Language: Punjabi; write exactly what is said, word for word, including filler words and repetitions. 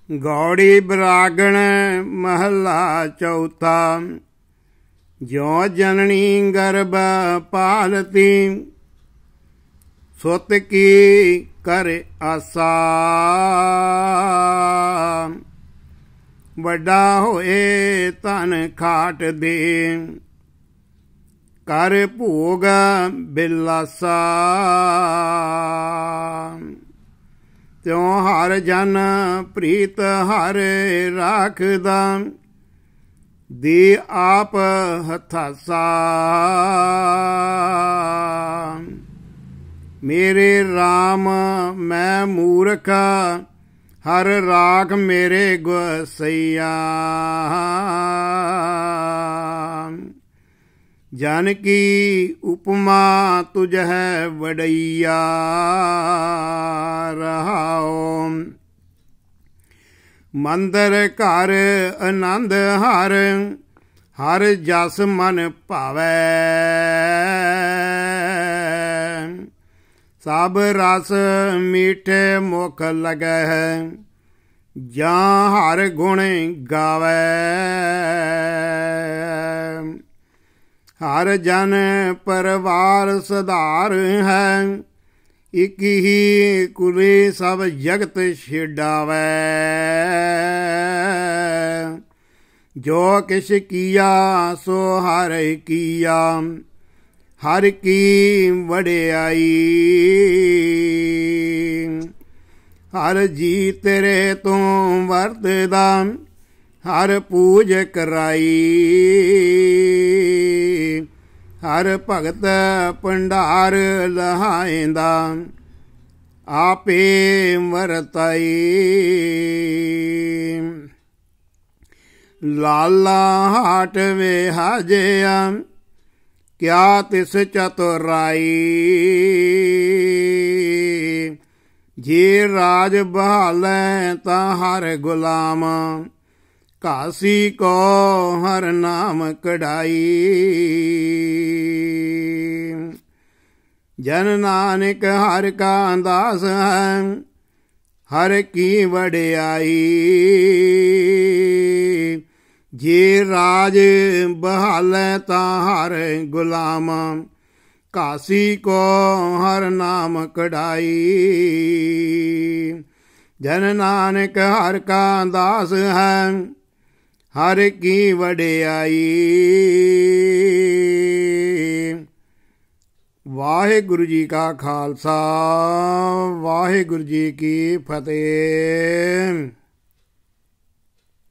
ਗੌੜੀ ਬਰਾਗਣ ਮਹੱਲਾ ਚੌਥਾ। ਜਿਉ ਜਨਨੀ ਗਰਭ ਪਾਲਤੀ ਸੁਤ ਕੀ ਕਰ ਆਸਾ। ਵੱਡਾ ਹੋਏ ਧਨ ਖਾਟ ਦੇ ਕਰ ਭੋਗ ਬਿਲਾਸਾ। ਤਿਉ ਹਰ ਜਨ ਪ੍ਰੀਤ ਹਰ ਰਾਖਦਾ ਦੇ ਆਪ ਹਥਾਸਾ। ਮੇਰੇ ਰਾਮ ਮੈਂ ਮੂਰਖ ਹਰ ਰਾਖ ਮੇਰੇ ਗੁਸਈਆ। ਜਨ ਕੀ ਉਪਮਾ ਤੁਝ ਹੈ ਵਡਈਆ ਰਹਾਉ। ਮੰਦਰ ਘਰ ਆਨੰਦ ਹਰ ਹਰ ਜਸ ਮਨ ਭਾਵੈ। ਸਭ ਰਸ ਮੀਠੇ ਮੁਖ ਲਗੈ ਜਾਂ ਹਰ ਗੁਣ ਗਾਵੈ। ਹਰ ਜਨ ਪਰਵਾਰ ਸਧਾਰ ਹੈ ਇਕ ਹੀ ਕੁਲੇ ਸਭ ਜਗਤ ਛਿਡਾਵੈ। ਜੋ ਕਿਛ ਕੀਆ ਸੋ ਹਰ ਕੀਆ ਹਰ ਕੀ ਵਡਿਆਈ। ਹਰ ਜੀ ਤੇਰੇ ਤੋਂ ਵਰਤਦਾ ਹਰ ਪੂਜ ਕਰਾਈ। ਹਰ ਭਗਤ ਭੰਡਾਰ ਲਹਾਇਂਦਾ ਆਪੇ ਵਰਤਾਈ। ਲਾਲਾ ਹਾਟ ਵੇ ਹਾਜਿਆ ਕਿਆ ਤਿਸ ਚਤੁਰਾਈ। ਜੇ ਰਾਜ ਬਹਾਲੈ ਤਾਂ ਹਰ ਗੁਲਾਮ ਕਾਸੀ ਕੋ ਹਰ ਨਾਮ ਕਢਾਈ। ਜਨ ਨਾਨਕ ਹਰ ਕਾ ਦਾਸ ਹੈ ਹਰ ਕੀ ਵਡਿਆਈ। ਜੇ ਰਾਜ ਬਹਾਲੈ ਤਾਂ ਹਰ ਗੁਲਾਮ ਕਾਸੀ ਕੋ ਹਰ ਨਾਮ ਕਢਾਈ। ਜਨ ਨਾਨਕ ਹਰ ਕਾ ਦਾਸ ਹੈ ਹਰ ਕੀ ਵਡਿਆਈ। ਵਾਹਿਗੁਰੂ ਜੀ ਕਾ ਖਾਲਸਾ ਵਾਹਿਗੁਰੂ ਜੀ ਕੀ ਫਤਿਹ।